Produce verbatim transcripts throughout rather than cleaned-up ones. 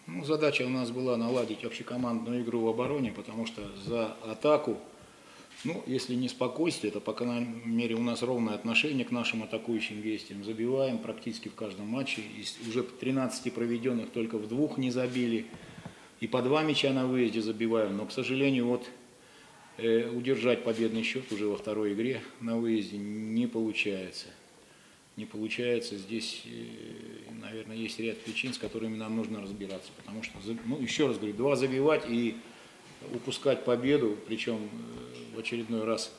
Ну, задача у нас была наладить общекомандную игру в обороне, потому что за атаку, ну, если не спокойствие, то, по крайней мере, у нас ровное отношение к нашим атакующим действиям. Забиваем практически в каждом матче. Из уже тринадцати проведенных только в двух не забили. И по два мяча на выезде забиваем. Но, к сожалению, вот э, удержать победный счет уже во второй игре на выезде не получается. Не получается. Здесь, э, наверное, есть ряд причин, с которыми нам нужно разбираться. Потому что, ну, еще раз говорю, два забивать и упускать победу, причем в очередной раз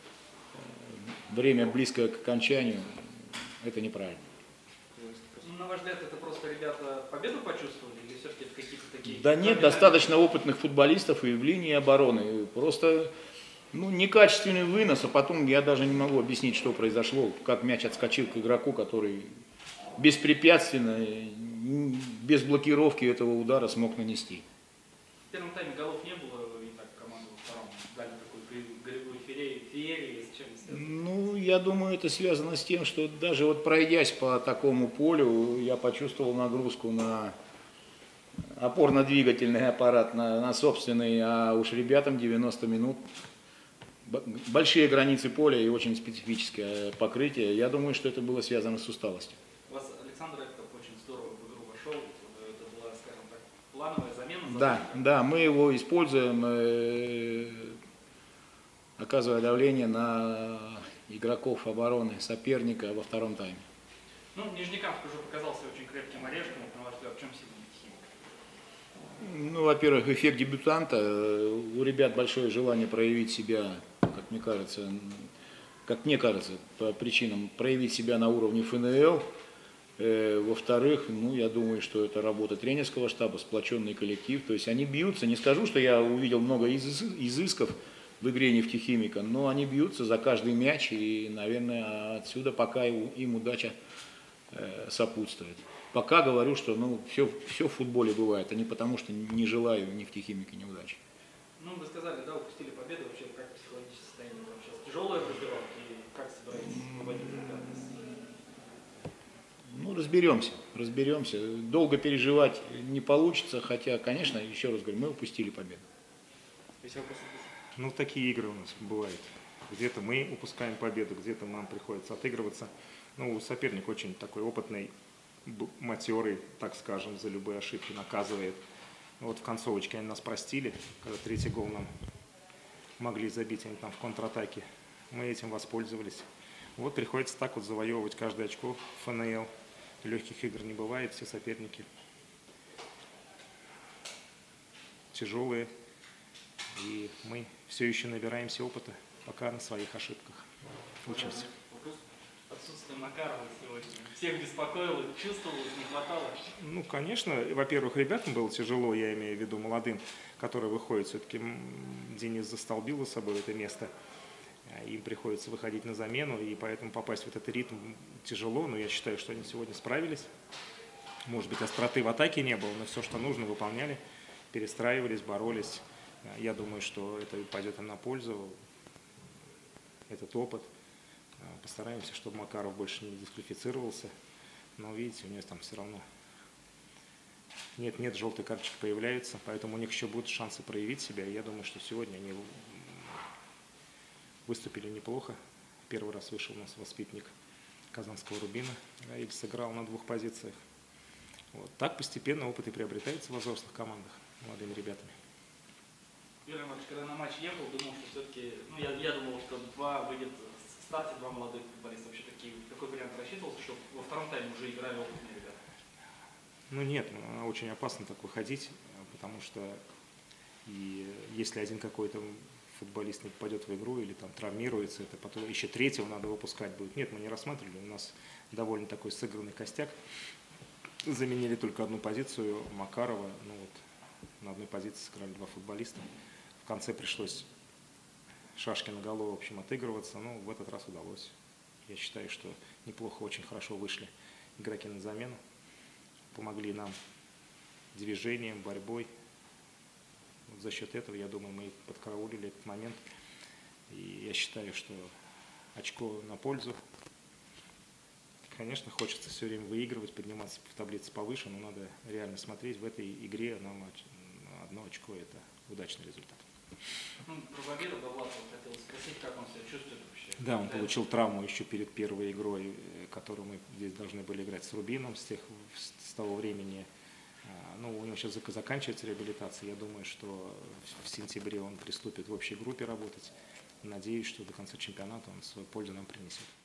время близкое к окончанию, это неправильно. Ну, на ваш взгляд, это просто ребята победу почувствовали или все-таки какие-то такие... Да нет, достаточно опытных футболистов и в линии обороны. Просто ну, некачественный вынос, а потом я даже не могу объяснить, что произошло, как мяч отскочил к игроку, который беспрепятственно, без блокировки этого удара смог нанести. В первом тайме голов не было, и так команда во втором дали такой голевую феерию, с чем связано? Ну, я думаю, это связано с тем, что даже вот пройдясь по такому полю, я почувствовал нагрузку на опорно-двигательный аппарат, на, на собственный, а уж ребятам девяносто минут, большие границы поля и очень специфическое покрытие. Я думаю, что это было связано с усталостью. У вас Александр Эктов очень здорово в игру вошел, это была, скажем так, плановая замена? Да, да, мы его используем, э, оказывая давление на игроков обороны соперника во втором тайме. Ну, Нижнекамск уже показался очень крепким орешком, на ваш взгляд, в чем сила Химик? Ну, во-первых, эффект дебютанта. У ребят большое желание проявить себя, как мне кажется, как мне кажется, по причинам проявить себя на уровне эф эн эл. Э, во-вторых, ну, я думаю, что это работа тренерского штаба, сплоченный коллектив. То есть они бьются. Не скажу, что я увидел много изысков в игре нефтехимика, но они бьются за каждый мяч, и, наверное, отсюда пока им удача э, сопутствует. Пока говорю, что ну, все, все в футболе бывает, а не потому, что не желаю нефтехимики неудачи. Ну, вы сказали, да, упустили победу, вообще как психологическое состояние там сейчас? Тяжелое в раздевалке, и как собираетесь проводить ребят? Ну, разберемся, разберемся. Долго переживать не получится, хотя, конечно, еще раз говорю, мы упустили победу. Ну, такие игры у нас бывают. Где-то мы упускаем победу, где-то нам приходится отыгрываться. Ну, соперник очень такой опытный, матерый, так скажем, за любые ошибки наказывает. Вот в концовочке они нас простили, когда третий гол нам могли забить, они там в контратаке. Мы этим воспользовались. Вот приходится так вот завоевывать каждое очко в эф эн эл. Легких игр не бывает, все соперники тяжелые. И мы все еще набираемся опыта, пока на своих ошибках учимся. Отсутствие Макарова сегодня всех беспокоило, чувствовалось, не хватало? Ну, конечно, во-первых, ребятам было тяжело, я имею в виду молодым, которые выходят. Все-таки Денис застолбил за собой это место. Им приходится выходить на замену, и поэтому попасть в этот ритм тяжело, но я считаю, что они сегодня справились. Может быть, остроты в атаке не было, но все, что нужно, выполняли, перестраивались, боролись. Я думаю, что это пойдет им на пользу, этот опыт. Постараемся, чтобы Макаров больше не дисквалифицировался. Но, видите, у него там все равно нет-нет, желтые карточки появляются, поэтому у них еще будут шансы проявить себя. И я думаю, что сегодня они выступили неплохо. Первый раз вышел у нас воспитанник Казанского Рубина и сыграл на двух позициях. Вот. Так постепенно опыт и приобретается в взрослых командах молодыми ребятами. Юрий Иванович, когда на матч ехал, думал, что все-таки, ну я, я думал, что два выйдет в старте, два молодых футболиста. Вообще такие, такой вариант рассчитывался, что во втором тайме уже играли опытные ребята? Ну нет, очень опасно так выходить, потому что и если один какой-то футболист не попадет в игру или там травмируется, это потом еще третьего надо выпускать будет. Нет, мы не рассматривали, у нас довольно такой сыгранный костяк. Заменили только одну позицию Макарова, ну вот на одной позиции сыграли два футболиста. В конце пришлось Шашкина голову, в общем, отыгрываться, но в этот раз удалось. Я считаю, что неплохо, очень хорошо вышли игроки на замену, помогли нам движением, борьбой. Вот за счет этого, я думаю, мы подкараулили этот момент. И я считаю, что очко на пользу Конечно, хочется все время выигрывать, подниматься в таблице повыше, но надо реально смотреть. В этой игре нам одно очко – это удачный результат. Ну, про победу Довлатова хотел спросить, как он себя чувствует вообще. Да, он получил травму еще перед первой игрой, которую мы здесь должны были играть с Рубином с, тех, с того времени. Ну, у него сейчас заканчивается реабилитация. Я думаю, что в сентябре он приступит в общей группе работать. Надеюсь, что до конца чемпионата он свою пользу нам принесет.